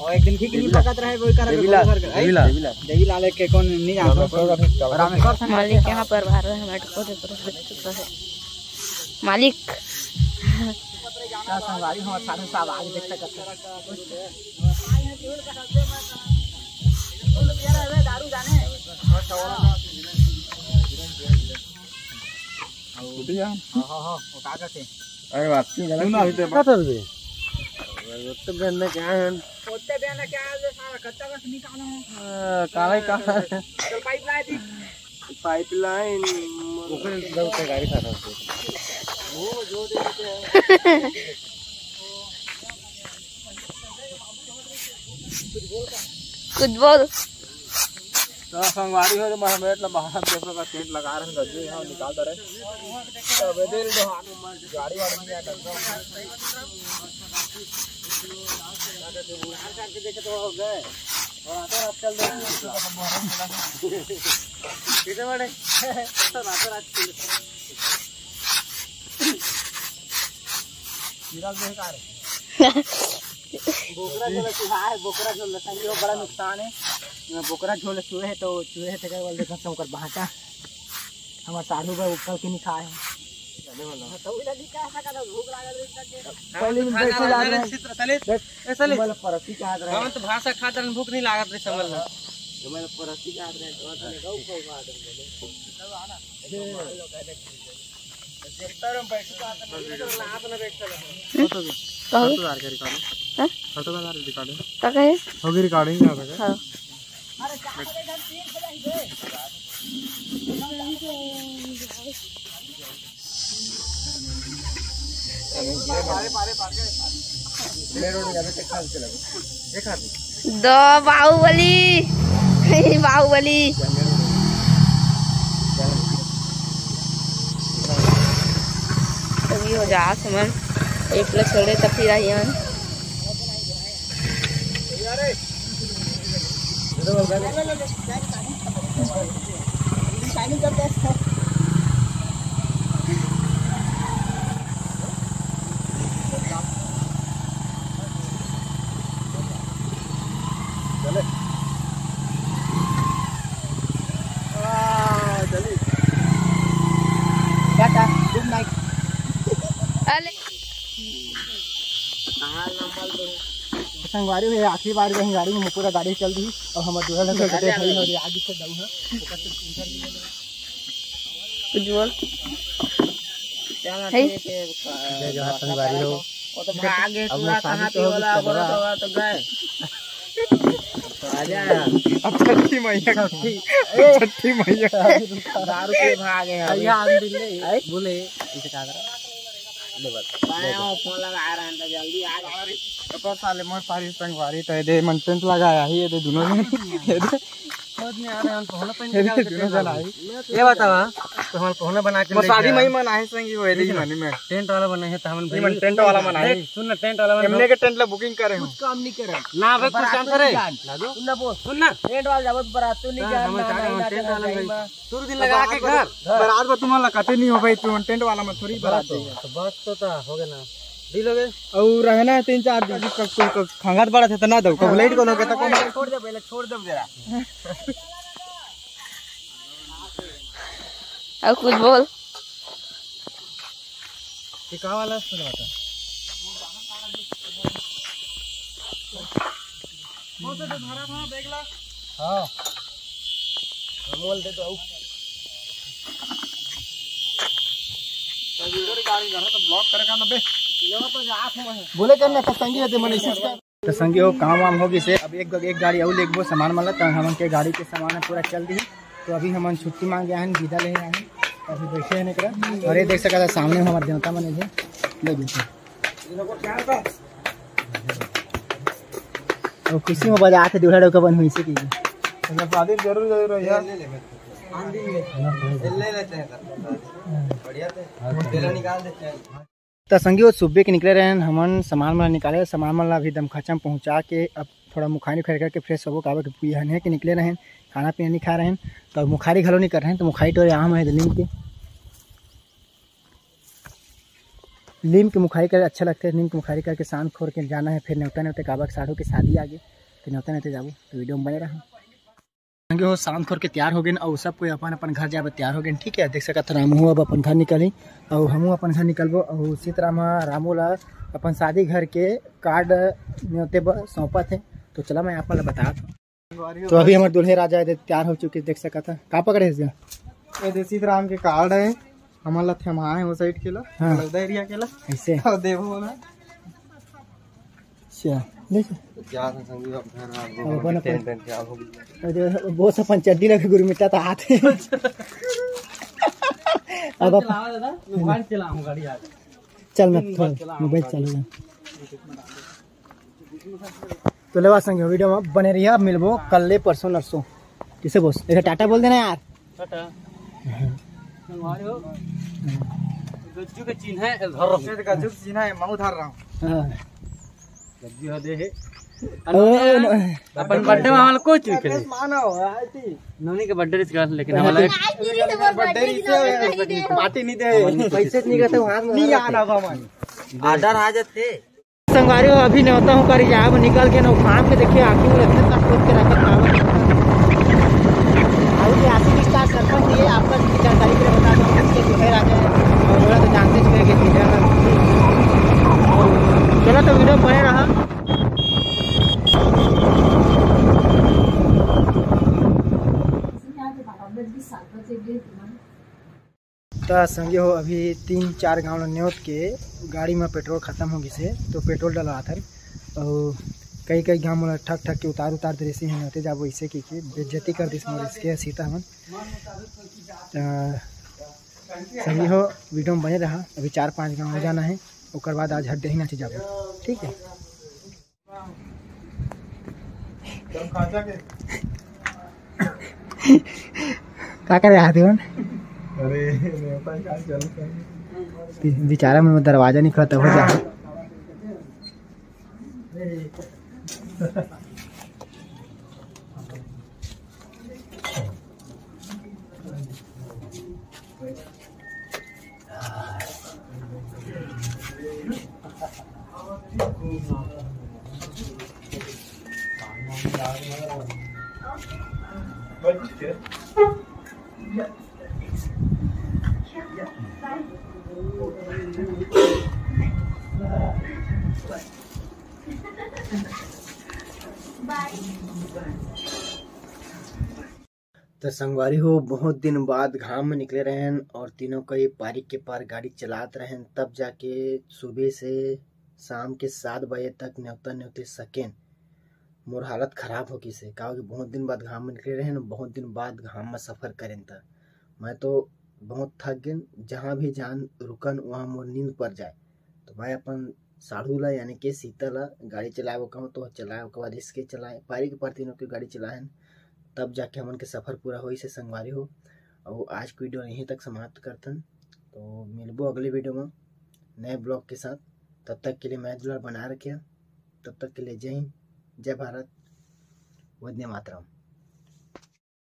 और एक दिन की नहीं पकड़ रहे कोई कर देवीला लेके कौन नहीं जानता रामेश्वर से मालिक यहाँ पर बाहर है मालिक का संगवारी हो सारे सब आगे देख सकते दारू जाने हां उठा के अरे बात की गलत ना होते क्या चल रही उत्तर बहन में क्या है उत्तर बहन में क्या है सारा कच्चा का निकालना है काला ही काला चल पाइपलाइन ऊपर दब गाड़ी खा रहा है वो जो देते हैं कुछ बोल तो संगवारी हो जो महमेट ला बाहर पेपर का टेंट लगा रहे हैं गज्जे यहां निकाल दे रहे अब दे दो हाथ में गाड़ी वाला नहीं आता करके देखे तो हो गए और आते रात चल दे कितने बड़े रात रात निकाल दे कार बोकरा झोले चूहा है बोकरा झोले संगी हो बड़ा नुकसान है बोकरा झोले चूहे है तो चूहे थे वाले देखा सब कर बाटा हमार साधु भाई ऊपर के नहीं खाए चले वाला तो इला लिखा है का भूख लागल रे पहले दिन बैठे जा रहे हैं चले ऐसा ले मतलब परसी का रहे हम तो भाषा खातर भूख नहीं लागत रे समझ लो मतलब परसी का रहे तो गौ को काट दे देखता हम बैठ का लात ना बैठ चला कहू का रिकॉर्ड हां फोटो का रिकॉर्ड का कहे होगी रिकॉर्डिंग ना होगा हां अरे चार बजे घर 3 बजे दो बाहुबली बाहुबली तभी हो जा समन एक प्लस छोड़े तब फिर आई हन संगवारी में आखिरी बार वही गाड़ी में पूरा गाड़ी चल रही और हमारे दूसरा लड़का खड़ी हो रही आगे से दऊ है कुछ बोल जो संगवारी हो वो तो भागे पूरा कहां पे वाला बोला तो गए आजा छठी मैया छठी मैया दारू के भागे भैया आन दिले बोले इसे का कर ले बस पाया फोन लगा रहा है जल्दी आ जा तो साले मोर पारी संगवारी तो दे मन टेंट लगाया ही ये दे दोनों जन खोज में आ रहे हैं पहले पहले निकाल दोनों जन आई ये बतावा तो हम पहले बना के शादी में मन आए संगी होए दी मनी में टेंट वाला बना है तो हम मन टेंट वाला मन आए सुन ना टेंट वाला हमने के टेंट ला बुकिंग करे हूं काम नहीं करे ना भाई कुछ काम करे सुन ना बोल सुन ना टेंट वाला जावत बारात तो नहीं जा टेंट वाला सूर्य दिन लगा के घर बारात में तुम्हारा कते नहीं हो भाई तू टेंट वाला में थोड़ी बारात तो बस तो हो गया ना दी लोगे और रहना 3-4 दिन खंगात बड़ा थे तो ना दो कब लेट को लोगे तो कौन छोड़ दे पहले छोड़ दे जरा और कुछ बोल टिका वाला सुना था वो तो धरा था देखला हां मोल दे दो तो वीडियो रिकॉर्डिंग कर रहा तो ब्लॉग करेगा ना बे यहां पर आंख में बोले करना तो संगी होते मन इसी का तो संगी हो काम वाम होगी से अब एक गाड़ी और लेके सामान माला तो हम के गाड़ी के सामान पूरा चल दी तो अभी हम छुट्टी मांग गए हैं विदा ले आए हैं अभी बैठे हैं निकला और ये देख सका था सामने हमारे देवता मने थे ले देखो और खुशी में बजा के दूल्हा का बन हुई से की शादी जरूर है ले लेते हैं बढ़िया तेला निकाल देते हैं तो संगी वो सुबह के निकले रहे हैं हमन सामान वाला निकाले सामान वाला अभी दमखचा में पहुँचा के अब थोड़ा मुखारी खरीद करके फ्रेश होकर काबे पिया के निकले रहे हैं खाना पीना नहीं खा रहे हैं तो मुखारी घलो नहीं कर रहे हैं तो मुखारी तो आम है दिल्ली के नीम की मुखारी कर अच्छा लगता है। नीम की मुखारी करके शांत खोर के जाना है। फिर न्योता न्योते काबा साढ़ू की शादी आगे तो न्योता न्योते जाबो तो वीडियो में बने रहा संगे हो। शांत खोर के तैयार हो गए और सब कोई अपन अपन घर जाए तैयार हो गए। ठीक है, देख सकत रामू अब अपन घर निकली और हमू अपन घर निकलबो। और उसी तरह रामू ला अपन शादी घर के कार्ड न्योते सौंपत है। तो चला मैं आप बता तो अभी हमारे दूल्हे राजा तैयार हो चुके देख सकत है। का पकड़े ये देसी राम के कार्ड है हमार ला थमा है वो साइड के ला लगदा एरिया के ला ऐसे और देवो बोला अच्छा ले क्या संगी अब अपन टेंशन क्या हो गई वो सब पंचड्डी लगे गुरु मिटा तो हाथ अब चलावा दादा मोबाइल चलाऊं गाड़ी आ चल मैं मोबाइल चलाऊं तो लेवा संगे वीडियो में बने रहिए। अब मिलबो कल ले परसों नरसों किसे बोस एक टाटा बोल देना यार। टाटा हमारे हो गज्जू के चिन्ह है धर रहा हूं गज्जू के चिन्ह है मैं धर रहा हूं। हां गज्जू दे है अपन बर्थडे में हमारा कोई चीज के मानो आती नवनी के बर्थडे से लेकिन हमारा बर्थडे से पार्टी नहीं दे पैसे नहीं करते हाथ में नहीं आना हमारे आर्डर आ जाते संगवारी हो। अभी न्योता हूँ कर यहाँ निकल के ना फार्म के देखिए आखिर में इतने तक सोच के रखा था सरपंच ये आपका जानकारी के लिए बता दूँ इसके दूल्हे राजा और थोड़ा तो जानते चुके कि चलो तो वीडियो बने रहा। तो संगे हो अभी 3-4 गाँव न्योत के गाड़ी में पेट्रोल खत्म हो गई से तो पेट्रोल डला था और कई कई गाँव में ठक ठक के उतार दे रही है न्योते जाबो इसे की बेइज्जती कर दी इसके सीता हमन संगे हो। वीडियो में बने रहा। अभी 4-5 गाँव हो जाना है उसके बाद आज हड्डे ही नाचे जाबो। ठीक है क्या करे आते बेचारा में दरवाजा नहीं खुला तब हो जा तो संगवारी हो बहुत दिन बाद घाम में निकले रहे हैं और तीनों कई पारी के पार गाड़ी चलाते रहे तब जाके सुबह से शाम के 7 बजे तक न्योता न्योते सकें मोर हालत खराब हो गई से कहा कि बहुत दिन बाद घाम में निकले रहे हैं बहुत दिन बाद घाम में सफ़र करें था मैं तो बहुत थक गए। जहाँ भी जान रुकन वहाँ मोर नींद पड़ जाए तो मैं अपन साढ़ू ला यानी कि सीता ला गाड़ी चलाए वो कहूँ तो चलाए उसके बाद इसके चलाए पारी के पार तीनों की गाड़ी चलाए तब जाके हमन के सफ़र पूरा हो से संगवारी हो। और आज की वीडियो यहीं तक समाप्त करतन तो मिलबो अगले वीडियो में नए ब्लॉग के साथ। तब तक के लिए मैं दुलार बना रखे तब तक के लिए जय हिंद जय भारत वंदे मातरम।